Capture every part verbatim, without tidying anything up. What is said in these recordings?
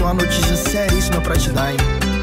uma notícia seríssima pra te dar, hein?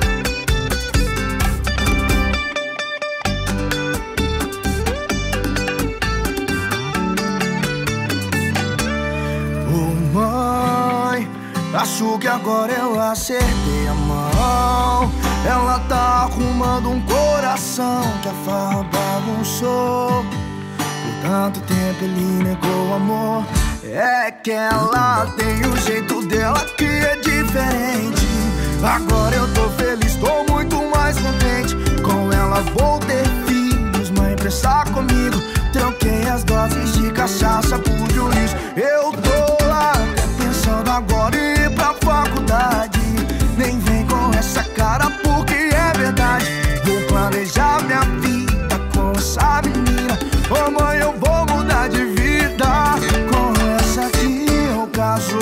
Oh, mãe, acho que agora eu acertei a mão. Ela tá arrumando um coração que a farra bagunçou. Por tanto tempo ele negou o amor. É que ela tem o jeito dela que é diferente. Agora eu tô feliz, tô muito mais contente. Com ela vou ter filhos, mãe pensar comigo. Troquei as doses de cachaça por juiz. Eu tô lá até pensando agora em ir pra faculdade. Nem vem com essa cara porque é verdade. Vou planejar minha vida com essa menina. Ô mãe, eu vou mudar de vida. Com essa aqui eu caso.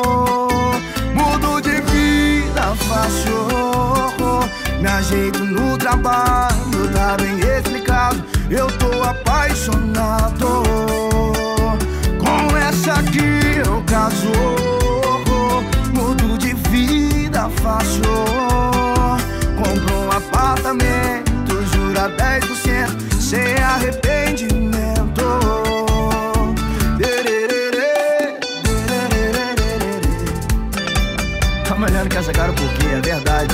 Mudo de vida fácil. Me ajeito no trabalho, tá bem explicado. Eu tô apaixonado. Com essa aqui eu caso. Mudo de vida fácil. Compro um apartamento, jura dez por cento, sem arrependimento. Tá me olhando com essa cara porque é verdade.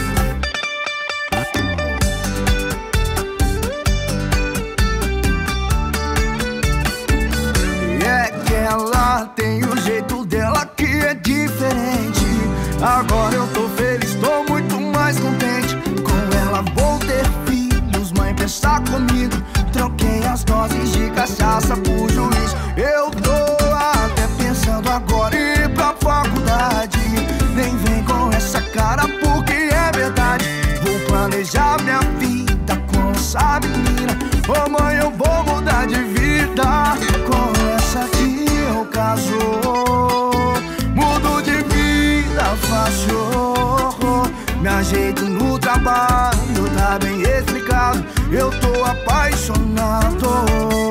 E é que ela tem o jeito dela que é diferente. Agora eu tô feliz, tô muito mais contente. Com ela vou ter filhos, mãe pensar comigo. Troquei as doses de cachaça por juiz. Eu tô até pensando agora em ir pra faculdade. Nem vem com essa cara porque é verdade. Vou planejar minha vida com essa menina. Ô mãe, eu vou mudar de vida. Com essa aqui eu caso. Mudo de vida fácil. Me ajeito no trabalho, tá bem explicado. Eu tô apaixonado.